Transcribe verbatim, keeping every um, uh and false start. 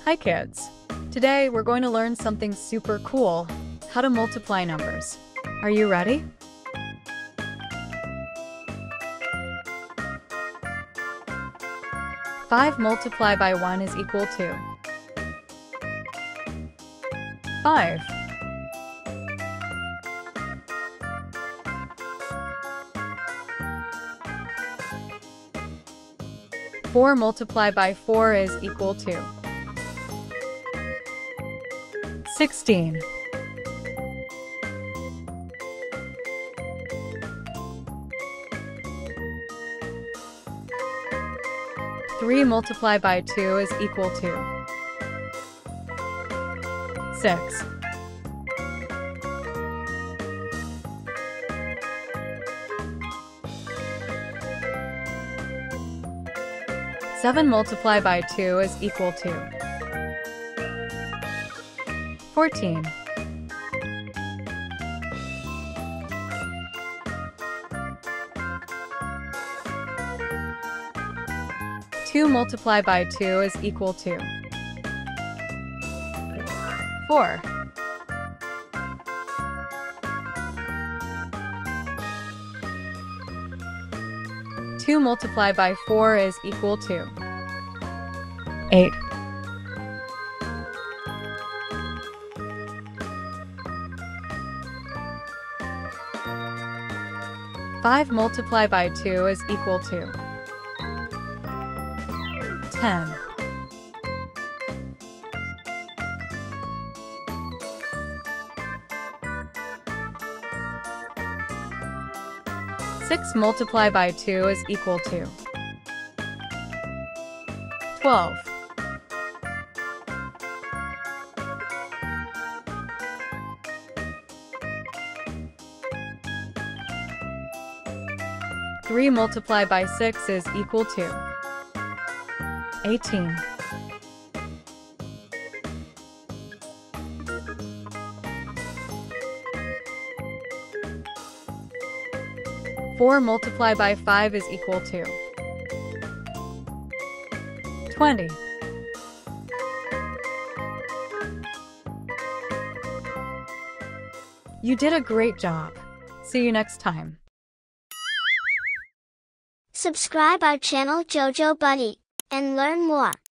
Hi kids! Today we're going to learn something super cool, how to multiply numbers. Are you ready? five multiplied by one is equal to five. four multiplied by four is equal to sixteen. three multiplied by two is equal to six. seven multiplied by two is equal to fourteen. two multiplied by two is equal to four. two multiplied by four is equal to eight. five multiplied by two is equal to ten. six multiplied by two is equal to twelve. three multiplied by six is equal to eighteen. four multiplied by five is equal to twenty. You did a great job. See you next time. Subscribe our channel Jojo Buddy and learn more.